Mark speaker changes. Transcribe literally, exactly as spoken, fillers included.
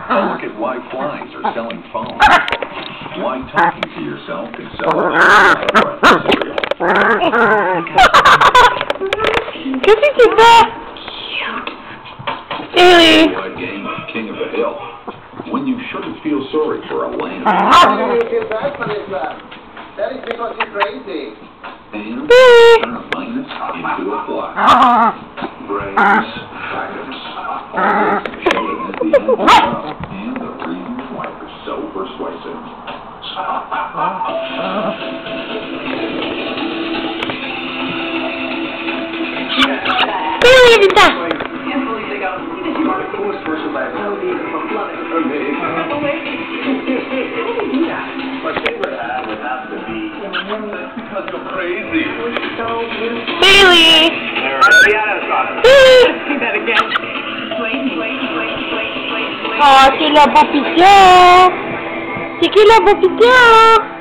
Speaker 1: A look at why flies are selling phones. Why talking to yourself can sell a breakfast cereal.
Speaker 2: Guess you did that. Cute. Really?
Speaker 1: Why game of King of the Hill. When you shouldn't feel sorry for a lamb.
Speaker 3: How do you feel bad for this man? That is because you're crazy.
Speaker 1: And turn a minus into a plus. Brains, factors, all this showing at the end of the month, and the reasons why they're so persuasive.
Speaker 2: Really, Evita?
Speaker 4: Can't believe they got you are the coolest person I've ever seen. Love it. Amazing. Oh, wait. How do you do that? My favorite ad would have to be because you're crazy. So beautiful.
Speaker 2: Bailey!
Speaker 4: Let's see that again. Wait, wait, wait, wait, wait, wait.
Speaker 2: Oh, c'est la beau pigeon! C'est qui la beau pigeon?